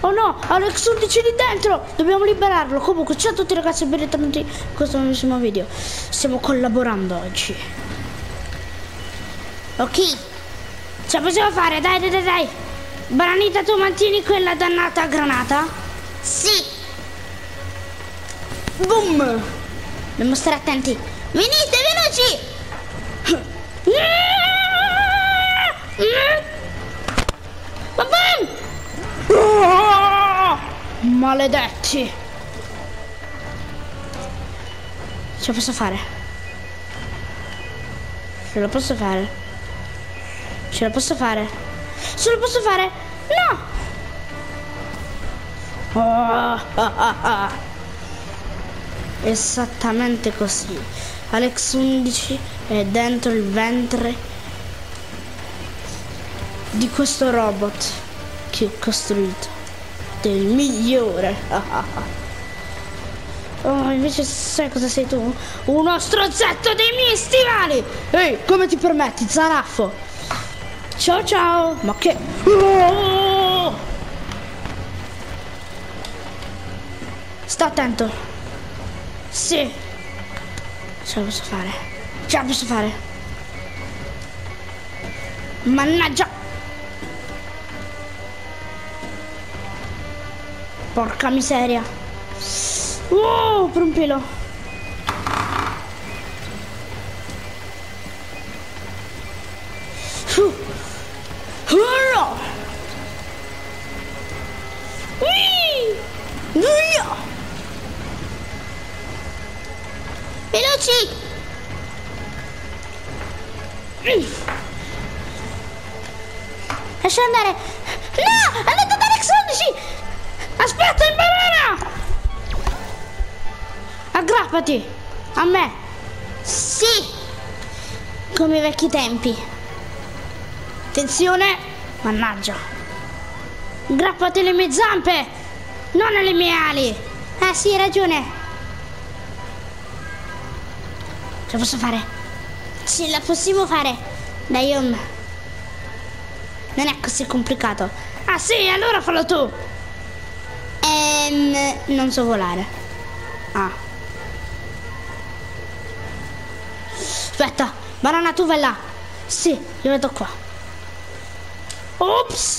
Oh no, Alex 11 lì dentro. Dobbiamo liberarlo. Comunque, ciao a tutti ragazzi e benvenuti in questo nuovissimo video. Stiamo collaborando oggi. Ok, ce la possiamo fare, dai. Branita, tu mantieni quella dannata granata? Sì. Boom. Dobbiamo stare attenti. Venite, veloci. Oh, maledetti. Ce la posso fare? Ce la posso fare? Ce la posso fare? Ce la posso fare? No! Esattamente così. Alex 11 è dentro il ventre di questo robot che ho costruito, del migliore. Oh, invece sai cosa sei tu? Uno strozzetto dei miei stivali. Ehi, come ti permetti, zaraffo? Ciao. Ma che... Oh! Sta attento. Sì. Ce la posso fare. Mannaggia. Porca miseria. Oh, per un pelo. No. Veloci. Lascia andare. No, è andato da Alex 11. Aspetta, in banana. Aggrappati a me. Sì, come i vecchi tempi. Attenzione. Mannaggia. Aggrappati alle mie zampe, non alle mie ali. Ah sì, hai ragione. Ce la posso fare? Ce la possiamo fare. Dai, non è così complicato. Ah sì, allora fallo tu. Non so volare. Ah. Aspetta, banana, tu vai là. Sì, io vado qua. Ops.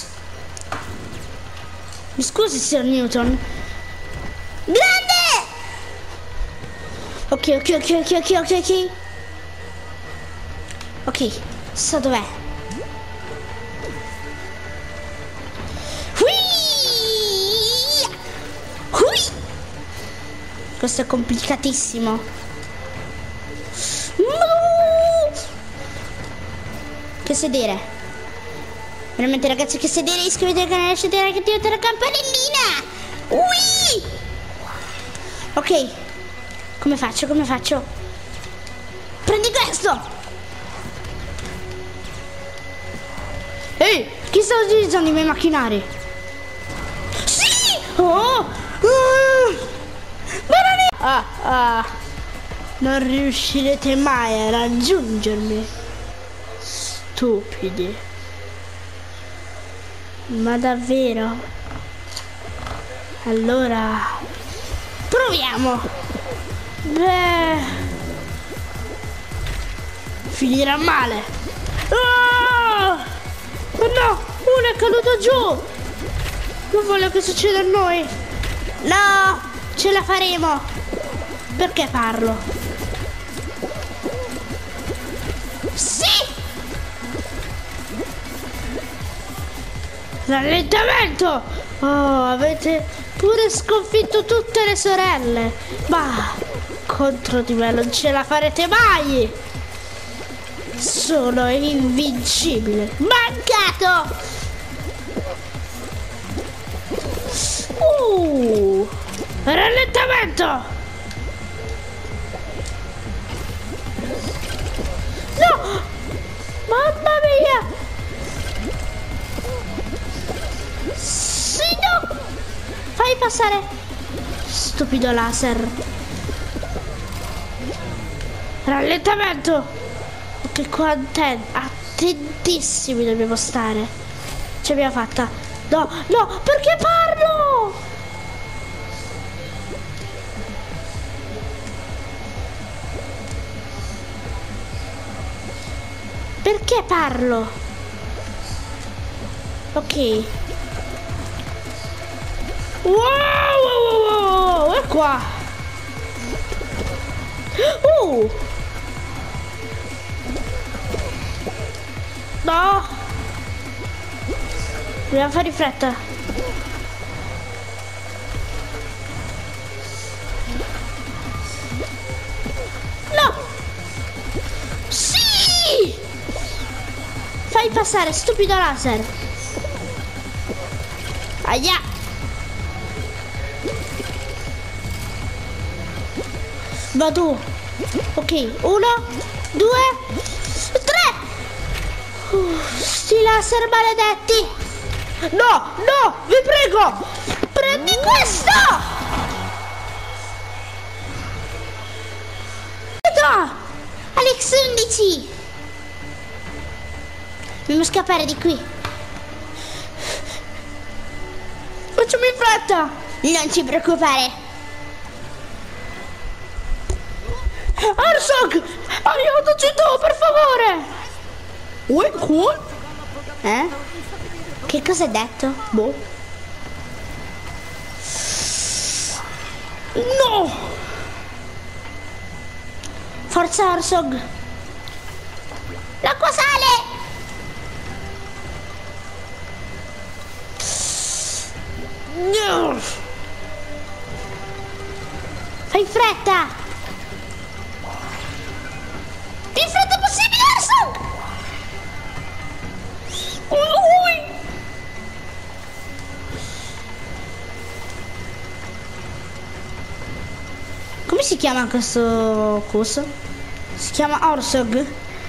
Mi scusi, Sir Newton. Grande! Ok. Ok, so dov'è. Questo è complicatissimo. Che sedere. Veramente ragazzi, che sedere. Iscrivetevi al canale, lasciate like, attivate la campanellina. Ui! Ok. Come faccio? Prendi questo. Ehi, chi sta utilizzando i miei macchinari? Sì! Oh! Non riuscirete mai a raggiungermi, stupidi. Ma davvero? Allora proviamo. Beh, finirà male. Oh no, uno è caduto giù. Non voglio che succeda a noi. No, ce la faremo. Perché parlo? Sì! Rallentamento! Oh, avete pure sconfitto tutte le sorelle. Ma contro di me non ce la farete mai! Sono invincibile. Mancato! Rallentamento! No! Mamma mia! Sì, no! Fai passare! Stupido laser! Rallentamento! Che qua attentissimi dobbiamo stare! Ce l'abbiamo fatta! No, no! Perché parlo? perché parlo? Ok. Wow, è qua. No. Dobbiamo fare in fretta. No. Sì. Fai passare, stupido laser. Aia. Vado. Ok, 1, 2, 3. Sti laser maledetti. No, no, vi prego. Prendi questo. Alex 11. Dobbiamo scappare di qui. Facciamo in fretta. Non ci preoccupare. Arsog, aiutaci tu, per favore. What? Che cosa hai detto? Boh. No. Forza Arsog. L'acqua sale. No. Fai in fretta. Più in fretta possibile, Arsog. Come si chiama questo coso? Si chiama Arsog.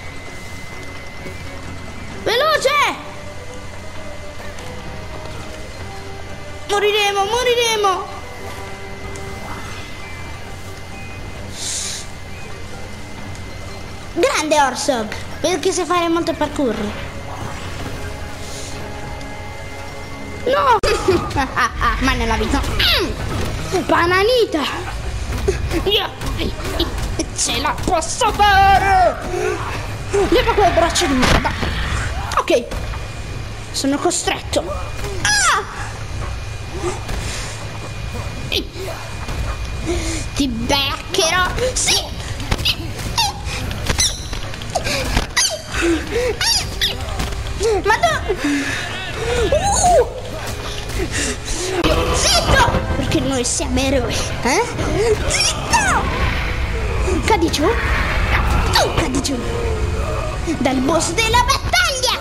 Veloce! Moriremo. Grande Arsog. Vedo che sai fare molto parkour. No! Ma nella vita. Bananita! Io ce la posso fare! Leva quelle braccia di merda! Ok, sono costretto. Ti beccherò! Sì! Ma no! Zitto! Perché noi siamo eroi, eh? Zitto! Cadi giù? Tu cadi giù! Dal boss della battaglia!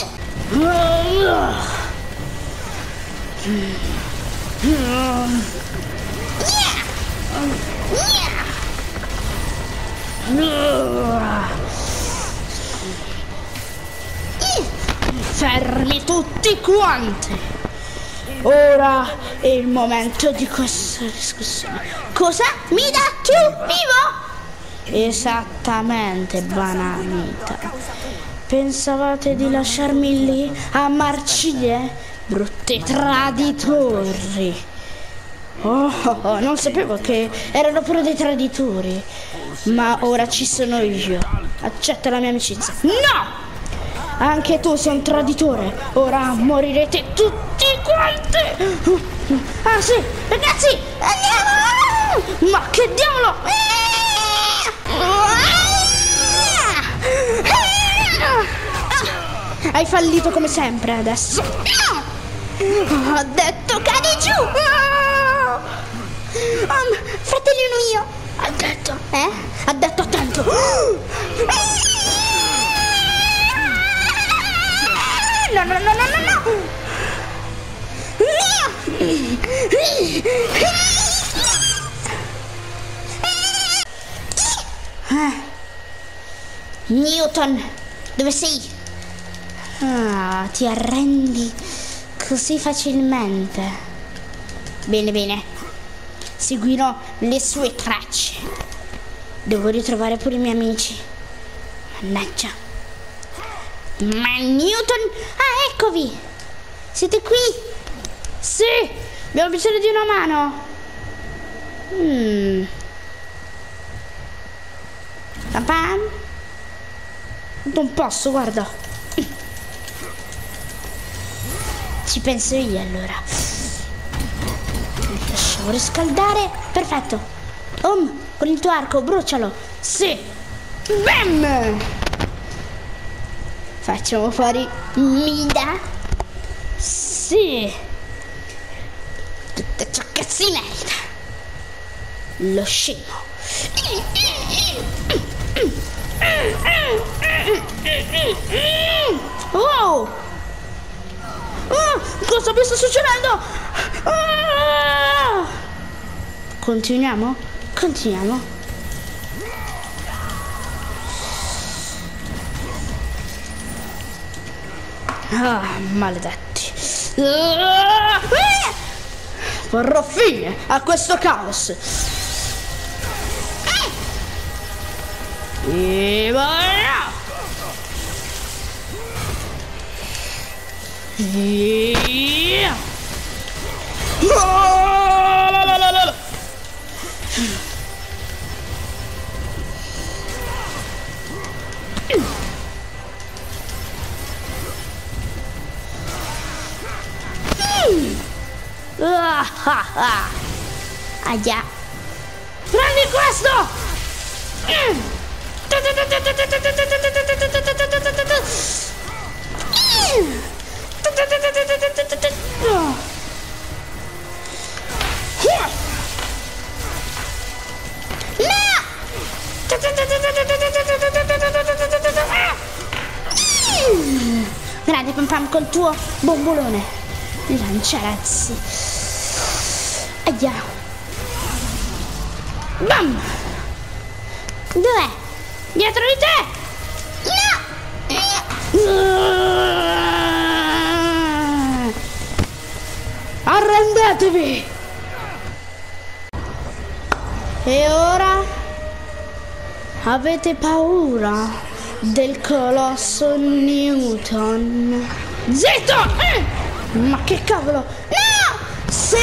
Fermi tutti quanti! Ora è il momento di questa discussione. Cosa? Mi dà tu vivo? Esattamente, bananita. Pensavate di lasciarmi lì a marcire? Brutti traditori. Oh, non sapevo che erano pure dei traditori. Ma ora ci sono io. Accetta la mia amicizia. No! Anche tu sei un traditore. Ora morirete tutti quanti. Ah sì, ragazzi, andiamo. Ma che diavolo. Hai fallito come sempre adesso. Ho detto cadi giù. Fratellino mio. Ha detto, ha detto attento. No. Newton, dove sei? Ti arrendi così facilmente. Bene. Seguirò le sue tracce. Devo ritrovare pure i miei amici. Mannaggia. Ma Newton... Ah, eccovi! Siete qui? Sì! Abbiamo bisogno di una mano. Pam. Non posso, guarda. Ci penso io allora. Lasciamo riscaldare. Perfetto. Con il tuo arco, brucialo. Sì. Bam! Facciamo fuori Mida. Sì. Tutto ciò che si merita. Lo scemo. Wow! Cosa mi sta succedendo? Continuiamo? Continuiamo. Maledetti. Porrò fine a questo caos. E voilà! Yeah! Ah già. Prendi questo! Grande Pam Pam col tuo bombolone. Lanciarezzi. Ahia. Bam! Dov'è? Dietro di te! No! Arrendetevi! E ora? Avete paura del colosso Newton? Zitto! Ma che cavolo? No! Sì!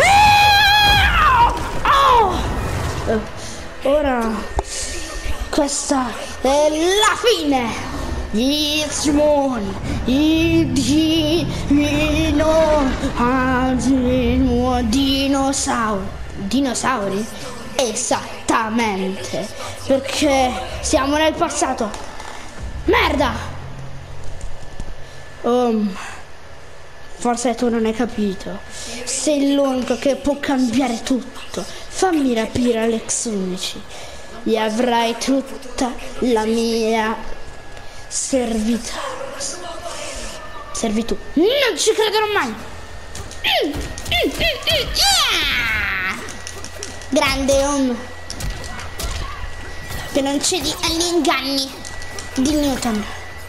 Ora questa è la fine. It's one. Dinosauri? Esattamente. Perché siamo nel passato. Merda! Forse tu non hai capito. Sei l'unico che può cambiare tutto. Fammi rapire Alex 11 e avrai tutta la mia servitù. Non ci crederò mai. Grande che non cedi agli inganni di Newton.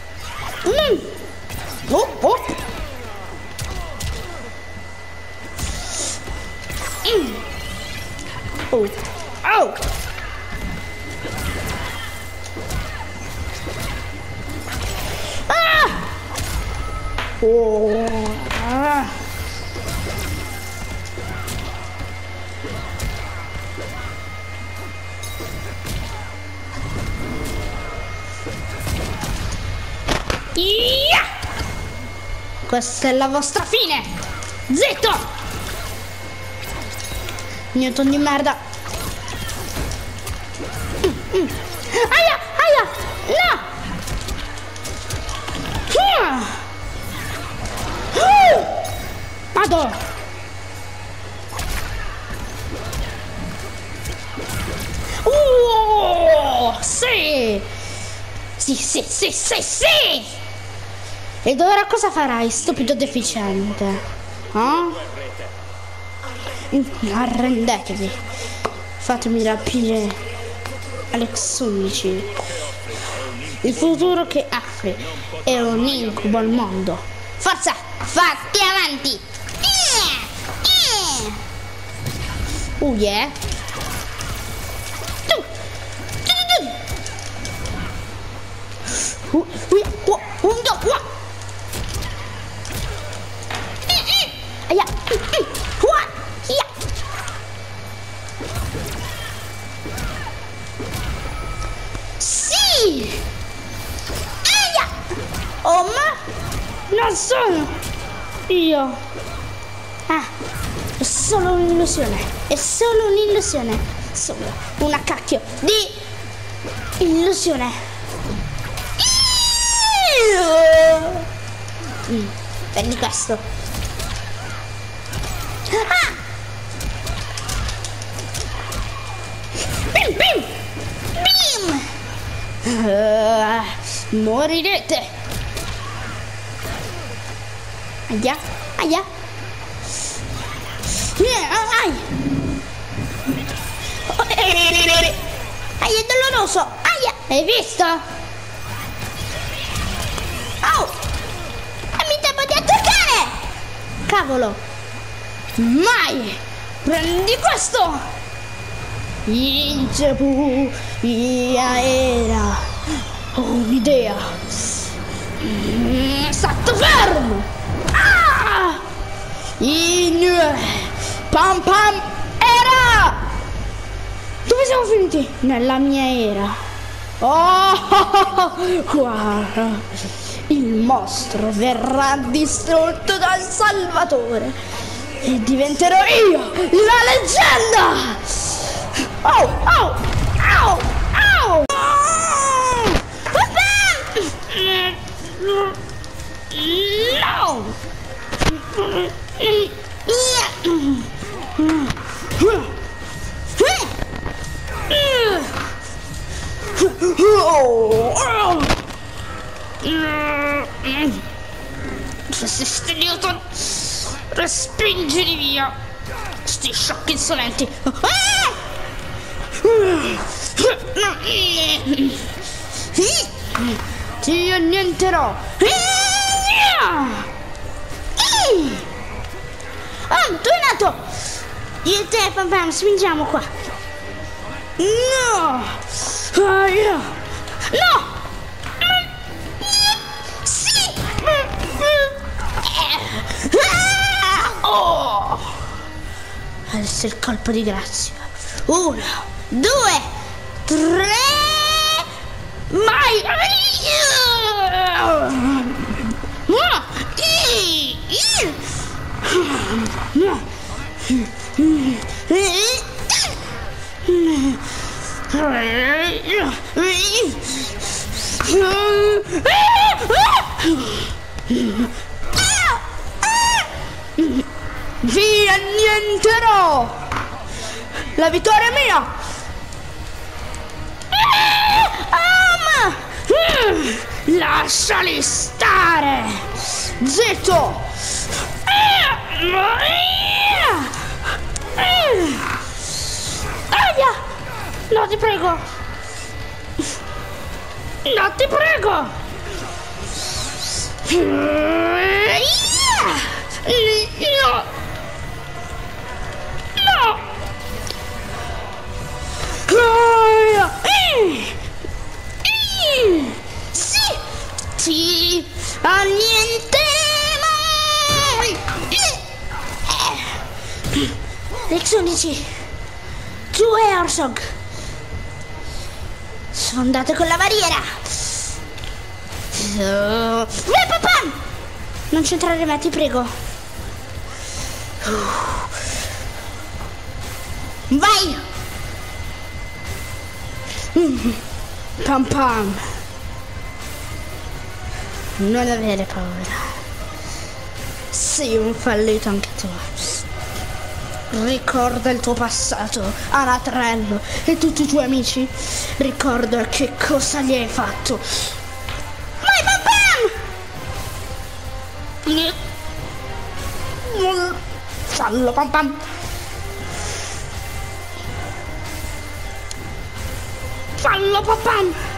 Questa è la vostra fine. Zitto! Newton di merda. Aia, no! Vado! Sì! Sì! Ed ora cosa farai, stupido deficiente? Arrendetevi. Fatemi rapire Alex 11. Il futuro che offri è un incubo al mondo. Forza, fatti avanti. Yeah. Sì! io. Ah, è solo un'illusione. È solo un'illusione. Solo una cacchio di illusione. Prendi questo. Ah! Bim bim! Bim! Morirete! Aia! Aia! Aia, è doloroso! Aia! Hai visto? Oh! Mi devo di attaccare! Cavolo! Mai! Prendi questo! Incepu! Era! Ho un'idea! Stato fermo! Ah! Pam pam! Era! Dove siamo finiti? Nella mia era! Oh! Guarda! Il mostro verrà distrutto dal Salvatore e diventerò io la leggenda! Oh! Oh! Au! Au! Resisti, Newton! Respingili via! Sti sciocchi insolenti! Ti annienterò! Oh, tu è nato! Io e te, Pam Pam, spingiamo qua! No! No! Sì! Oh! Adesso il colpo di grazia. 1, 2, 3! Mai! Vi annienterò! La vittoria è mia! Lasciali stare! Zitto! Aia! No, ti prego! No, ti prego! No! No! Sì! Sì! Annienteremo! Lezione C. Tu e Orsog. Sfondate con la barriera. Papà! Non c'entrare me, ti prego. Vai! Pam Pam. Non avere paura. Sei un fallito anche tu. Ricorda il tuo passato, Anatrello, e tutti i tuoi amici. Ricorda che cosa gli hai fatto. Vai, Pam Pam! Fallo, Pam Pam! Fallo, Pam Pam!